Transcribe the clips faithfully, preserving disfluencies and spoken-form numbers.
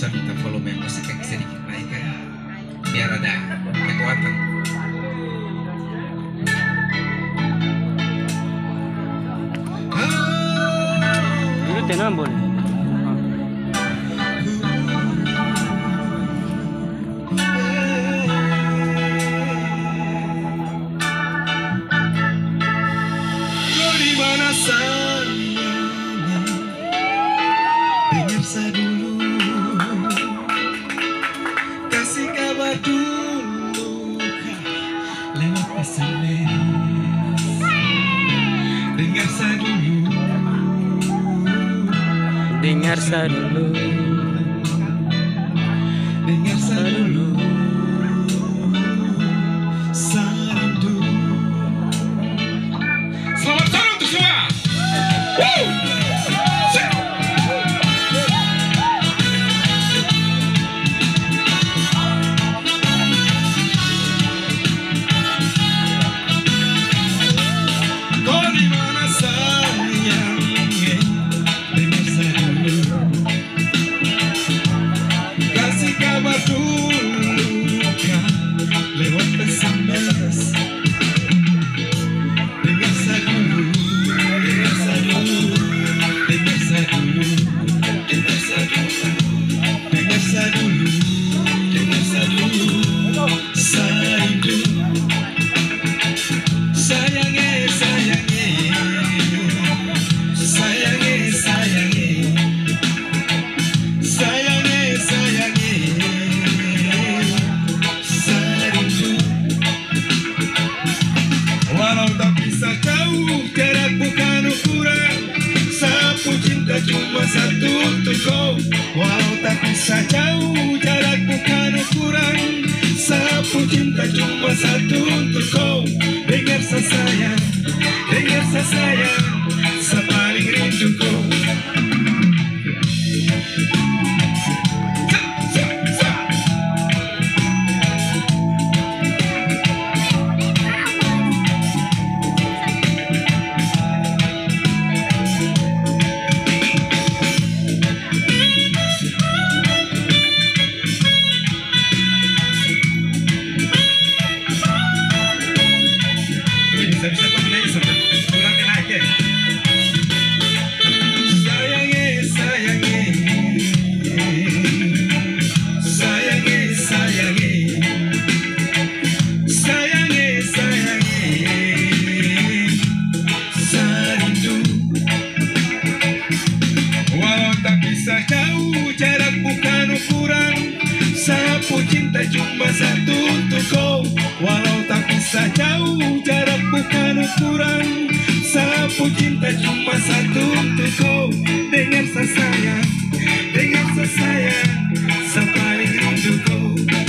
bisa minta volume musiknya sedikit naik ya, biar ada kekuatan. Itu tenang boleh. Kau di mana sayangnya? Dengar saya dulu, kasih kabar dulu lewat S M S. Dengar saya dulu, Dengar saya dulu, dengar saya dulu, saya rindu. Selamat sore untuk semua. Woo! Kau di mana sayang? Dengar saya dulu, kasih kabar dulu kan lewat S M S. Dengar saya dulu, dengar saya dulu, dengar saya dulu, dengar saya dulu, dengar saya dulu, dengar saya dulu, saya rindu. Sayangnya, sayangnya, sayangnya, sayangnya, sayangnya, sayangnya, saya rindu. Walau tak bisa jauh, jarak bukan ukuran. Sapu cinta cuma satu untuk kau. Walau tak bisa jauh, jarak bukan ukuran. Sapu cinta cuma satu untuk kau. Dengar saya sayang, dengar saya sayang, saya paling rindu kau. Sa, sa, sa. Ini bisa-bisa kau menyanyi sampai kurang naik ya. Sayangnya, sayangnya, sayangnya, sayangnya, sayangnya, sayangnya, saya rindu. Walau tak bisa jauh, jarak bukan ukuran. Sapu cinta cuma satu untuk kau. Walau tak bisa jauh, jarak bukan ukuran. Sapu cinta cuma satu untuk kau. Dengar saya sayang, dengar saya sayang, saya paling rindu kau.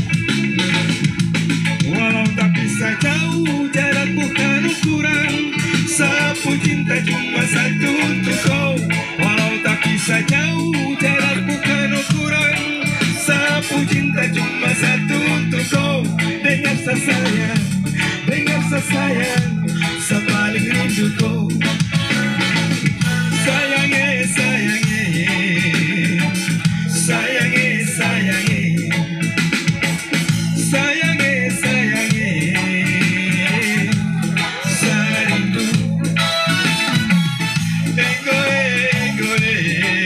Walau tak bisa jauh, jarak bukan ukuran. Sapu cinta cuma satu untuk kau. Walau tak bisa jauh, jarak bukan ukuran. Sapu cinta cuma satu untuk kau. Dengar saya sayang, dengar saya sayang, saya paling rindu kau. Sayangnya, sayangnya, sayangnya, sayangnya, sayangnya, sayangnya, saya rindu. Engoe, engoe,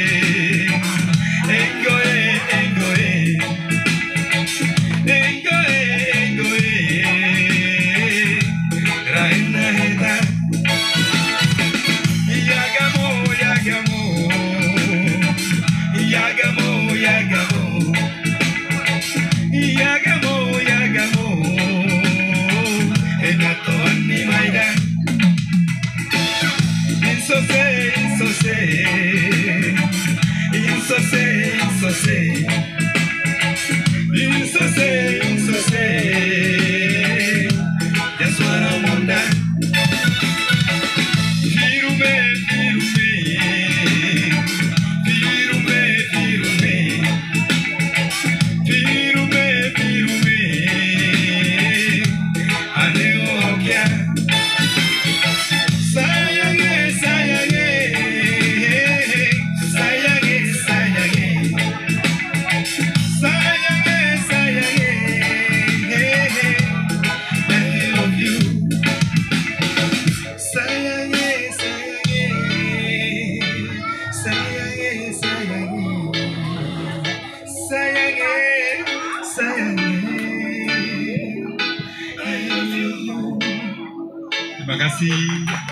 engoe, engoe, engoe, engoe, raina heta. Yagamo, yagamo, yagamo, yagamo, yagamo, yagamo, enato ni maida. Insose, insose, insose, insose, insose, insose, ya suara munda. Firume, firume, firume, firume, firume, firume, aneokia. Sayangnya, sayangnya, sayangnya, sayangnya, kasih.